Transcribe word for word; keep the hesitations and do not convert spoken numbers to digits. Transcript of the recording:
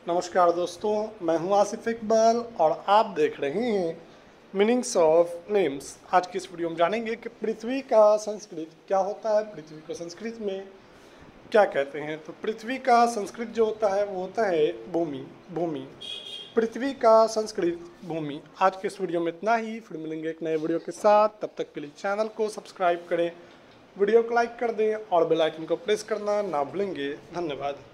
नमस्कार दोस्तों, मैं हूं आसिफ इकबाल और आप देख रहे हैं मीनिंग्स ऑफ नेम्स। आज की इस वीडियो में जानेंगे कि पृथ्वी का संस्कृत क्या होता है, पृथ्वी को संस्कृत में क्या कहते हैं। तो पृथ्वी का संस्कृत जो होता है वो होता है भूमि। भूमि पृथ्वी का संस्कृत भूमि। आज के इस वीडियो में इतना ही, फिर मिलेंगे एक नए वीडियो के साथ। तब तक के लिए चैनल को सब्सक्राइब करें, वीडियो को लाइक कर दें और बेल आइकन को प्रेस करना ना भूलेंगे। धन्यवाद।